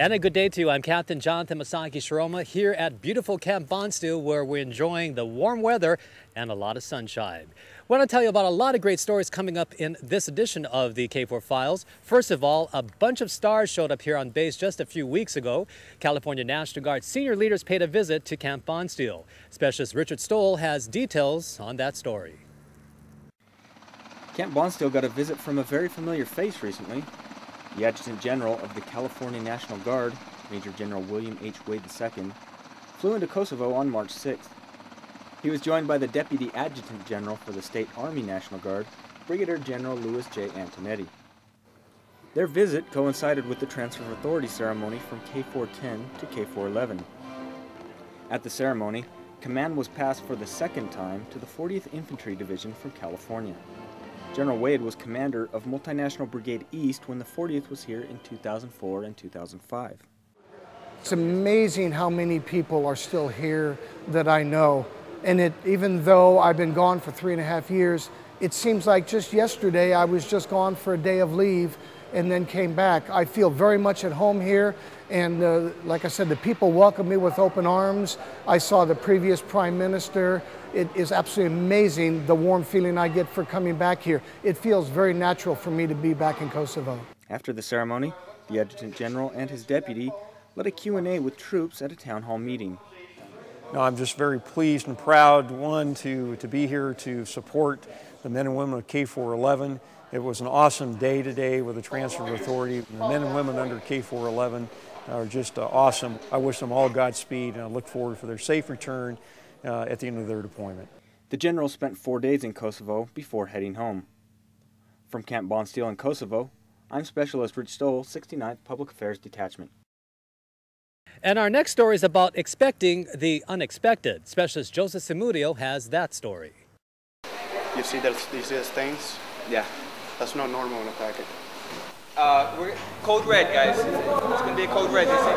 And a good day to you. I'm Captain Jonathan Masaki Shiroma here at beautiful Camp Bonsteel, where we're enjoying the warm weather and a lot of sunshine. I want to tell you about a lot of great stories coming up in this edition of the KFOR Files. First of all, a bunch of stars showed up here on base just a few weeks ago. California National Guard senior leaders paid a visit to Camp Bonsteel. Specialist Richard Stoll has details on that story. Camp Bonsteel got a visit from a very familiar face recently. The Adjutant General of the California National Guard, Major General William H. Wade II, flew into Kosovo on March 6th. He was joined by the Deputy Adjutant General for the State Army National Guard, Brigadier General Louis J. Antonetti. Their visit coincided with the transfer of authority ceremony from KFOR 10 to KFOR 11. At the ceremony, command was passed for the second time to the 40th Infantry Division from California. General Wade was commander of Multinational Brigade East when the 40th was here in 2004 and 2005. It's amazing how many people are still here that I know. And even though I've been gone for 3.5 years, it seems like just yesterday I was just gone for a day of leave and then came back. I feel very much at home here. And like I said, the people welcome me with open arms. I saw the previous Prime Minister. It is absolutely amazing the warm feeling I get for coming back here. It feels very natural for me to be back in Kosovo. After the ceremony, the Adjutant General and his deputy led a Q&A with troops at a town hall meeting. No, I'm just very pleased and proud, one, to be here to support the men and women of KFOR 11. It was an awesome day today with the transfer of authority. The men and women under KFOR 11 are just awesome. I wish them all Godspeed, and I look forward for their safe return at the end of their deployment. The general spent 4 days in Kosovo before heading home. From Camp Bonsteel in Kosovo, I'm Specialist Rich Stoll, 69th Public Affairs Detachment. And our next story is about expecting the unexpected. Specialist Joseph Simudio has that story. You see these things? Yeah. That's not normal in a packet. We're code red, guys. It's going to be a code red this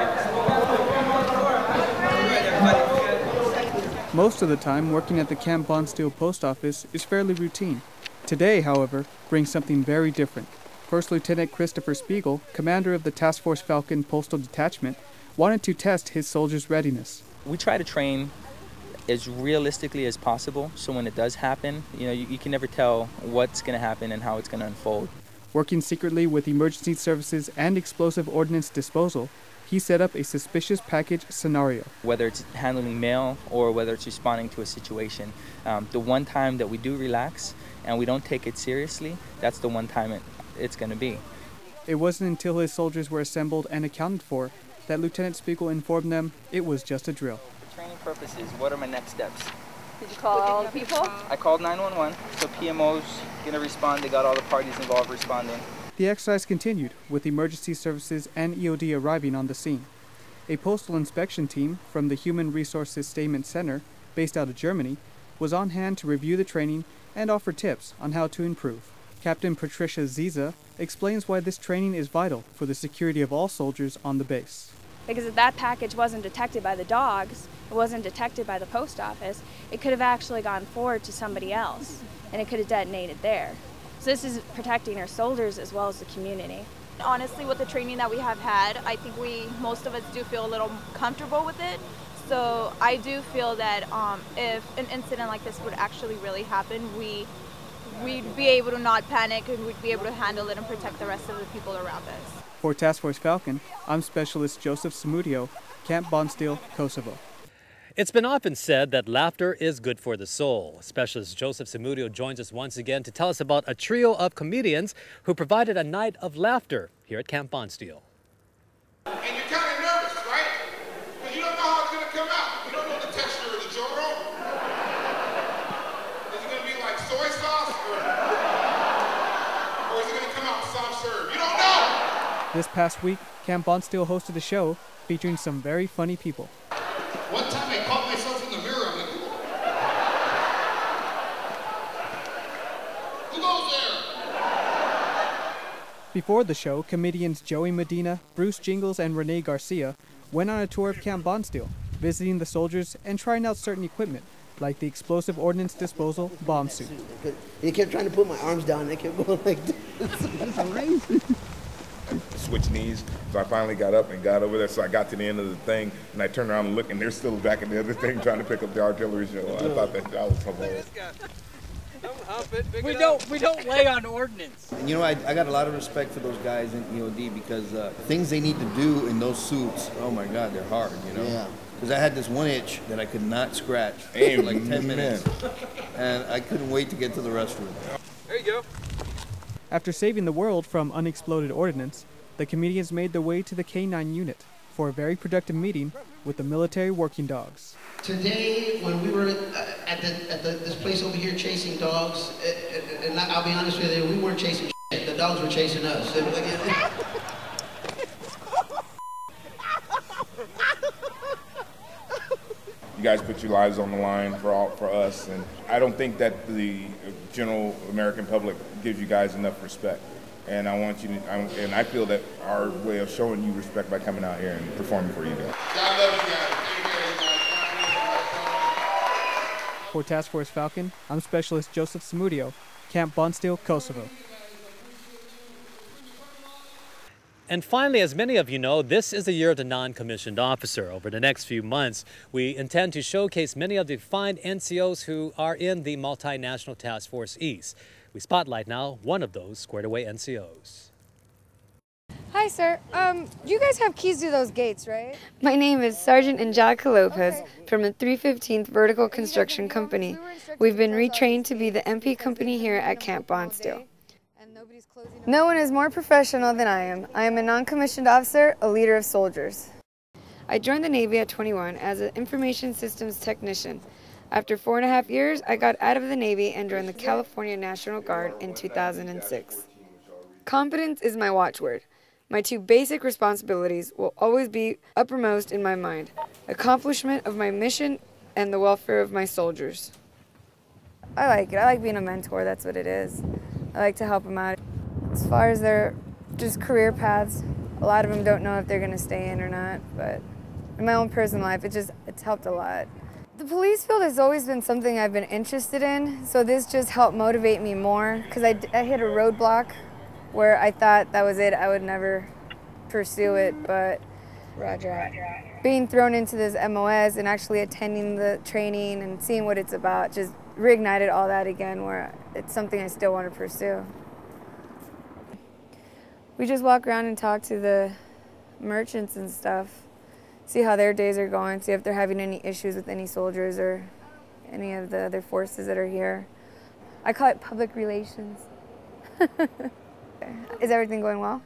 second. Most of the time, working at the Camp Bonsteel post office is fairly routine. Today, however, brings something very different. First Lieutenant Christopher Spiegel, commander of the Task Force Falcon Postal Detachment, wanted to test his soldiers' readiness. We try to train as realistically as possible, so when it does happen, you can never tell what's going to happen and how it's going to unfold. Working secretly with emergency services and explosive ordnance disposal, he set up a suspicious package scenario. Whether it's handling mail or whether it's responding to a situation, the one time that we do relax and we don't take it seriously, that's the one time it's going to be. It wasn't until his soldiers were assembled and accounted for that Lieutenant Spiegel informed them it was just a drill. For training purposes, what are my next steps? Did you call all the people? I called 911, so PMO's going to respond. They got all the parties involved responding. The exercise continued, with emergency services and EOD arriving on the scene. A postal inspection team from the Human Resources Sustainment Center, based out of Germany, was on hand to review the training and offer tips on how to improve. Captain Patricia Ziza explains why this training is vital for the security of all soldiers on the base. Because if that package wasn't detected by the dogs, it wasn't detected by the post office, it could have actually gone forward to somebody else, and it could have detonated there. So this is protecting our soldiers as well as the community. Honestly, with the training that we have had, I think most of us do feel a little comfortable with it. So I do feel that if an incident like this would actually really happen, we'd be able to not panic and we'd be able to handle it and protect the rest of the people around us. For Task Force Falcon, I'm Specialist Joseph Simudio, Camp Bonsteel, Kosovo. It's been often said that laughter is good for the soul. Specialist Joseph Simudio joins us once again to tell us about a trio of comedians who provided a night of laughter here at Camp Bonsteel. And you're kind of nervous, right? Because you don't know how it's going to come out. You don't know the texture of the choro. Is it going to be like soy sauce or is it going to come out soft serve? You don't know! This past week, Camp Bonsteel hosted a show featuring some very funny people. One time I caught myself in the mirror. I'm like, who goes there? Before the show, comedians Joey Medina, Bruce Jingles, and Renee Garcia went on a tour of Camp Bonsteel, visiting the soldiers and trying out certain equipment, like the explosive ordnance disposal bomb suit. He kept trying to put my arms down and I kept going like this. switch knees. So I finally got up and got over there. So I got to the end of the thing, and I turned around and looked, and they're still back in the other thing trying to pick up the artillery shell. I thought that was hilarious. We don't lay on ordnance. And you know, I got a lot of respect for those guys in EOD because things they need to do in those suits, oh my God, they're hard, you know? Yeah. Because I had this one itch that I could not scratch for like 10 minutes. And I couldn't wait to get to the restroom. There you go. After saving the world from unexploded ordnance, the comedians made their way to the K9 unit for a very productive meeting with the military working dogs. Today, when we were at this place over here chasing dogs, and I'll be honest with you, we weren't chasing shit. The dogs were chasing us. You guys put your lives on the line for us, and I don't think that the general American public gives you guys enough respect. And I want you to, and I feel that our way of showing you respect by coming out here and performing for you guys. I love you guys. For Task Force Falcon, I'm Specialist Joseph Samudio, Camp Bonstil, Kosovo. And finally, as many of you know, this is the year of the non-commissioned officer. Over the next few months, we intend to showcase many of the fine NCOs who are in the Multinational Task Force East. We spotlight now one of those squared away NCOs. Hi, sir. You guys have keys to those gates, right? My name is Sergeant Angelica Lopez from the 315th Vertical Construction Company. We've been retrained to be the MP company here at Camp Bonstil. No one is more professional than I am. I am a non-commissioned officer, a leader of soldiers. I joined the Navy at 21 as an information systems technician. After 4.5 years, I got out of the Navy and joined the California National Guard in 2006. Competence is my watchword. My two basic responsibilities will always be uppermost in my mind: accomplishment of my mission and the welfare of my soldiers. I like it. I like being a mentor. That's what it is. I like to help them out. As far as their just career paths, a lot of them don't know if they're going to stay in or not, but in my own personal life, it's helped a lot. The police field has always been something I've been interested in, so this just helped motivate me more, because I hit a roadblock where I thought that was it, I would never pursue it, but being thrown into this MOS and actually attending the training and seeing what it's about just reignited all that again, where it's something I still want to pursue. We just walk around and talk to the merchants and stuff, see how their days are going, see if they're having any issues with any soldiers or any of the other forces that are here. I call it public relations. Is everything going well?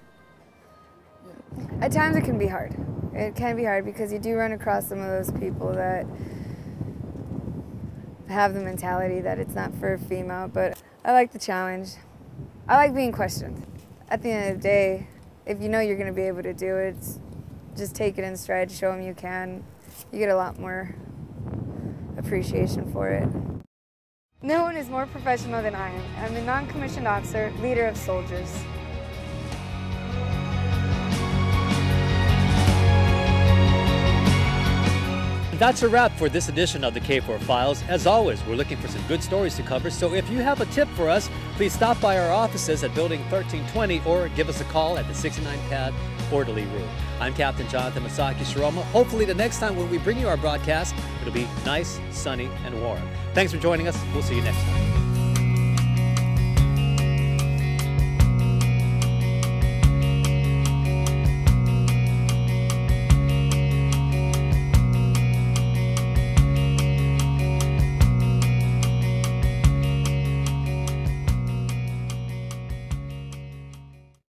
At times it can be hard. It can be hard because you do run across some of those people that have the mentality that it's not for a female, but I like the challenge. I like being questioned. At the end of the day, if you know you're going to be able to do it, just take it in stride, show them you can. You get a lot more appreciation for it. No one is more professional than I am. I'm a non-commissioned officer, leader of soldiers. That's a wrap for this edition of the KFOR Files. As always, we're looking for some good stories to cover, so if you have a tip for us, please stop by our offices at Building 1320 or give us a call at the 69 Pad Orderly Room. I'm Captain Jonathan Masaki Shiroma. Hopefully the next time when we bring you our broadcast, it'll be nice, sunny, and warm. Thanks for joining us. We'll see you next time.